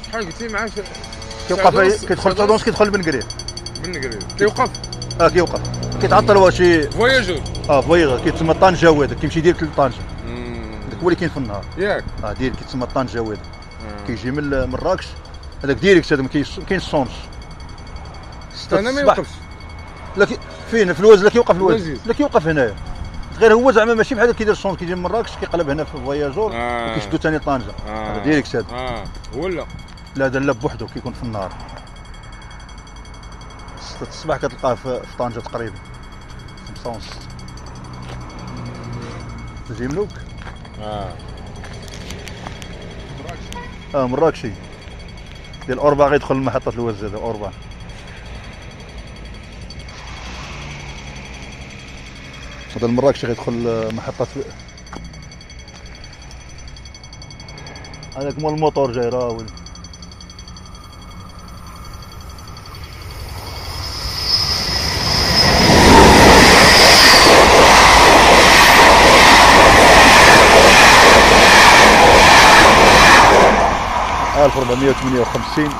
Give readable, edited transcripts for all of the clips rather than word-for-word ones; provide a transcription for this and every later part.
شحال قلتي معاه؟ كيوقف كيدخل طادونس كيدخل بنكري كيوقف كيوقف كيتعطل هو شي فواياجور فواياجور كيتسمى طنجة هذا كيمشي ديريكت لطنجة داك هو اللي كاين في النهار ياك ديريكت كيتسمى طنجة هذا كيجي من مراكش هذاك ديريكت هذا ما كاينش الصونس انا ما يوقفش لا فين في الوزن لا كيوقف الوزن لا كيوقف هنايا غير هو زعما ماشي بحال كيدير الصونس كيجي من مراكش كيقلب هنا في فواياجور وكيشدو ثاني طنجة هذا ديريكت هذا هو لا هذا لا بوحدو كيكون في النهار 6 الصباح كتلقاه في طنجة تقريبا 5 ونص تجي ملوك مراكشي ديال اوربا غيدخل لمحطة الوزة اوربا هذا المراكشي غيدخل محطة هذاك مول الموتور جاي راه ولد 1458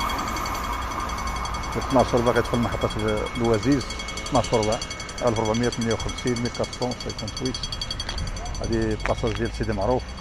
12 ربع غيدخل محطة الوزيز 12 ربع 1458 1458 هذه بلاصة ديال سيدي معروف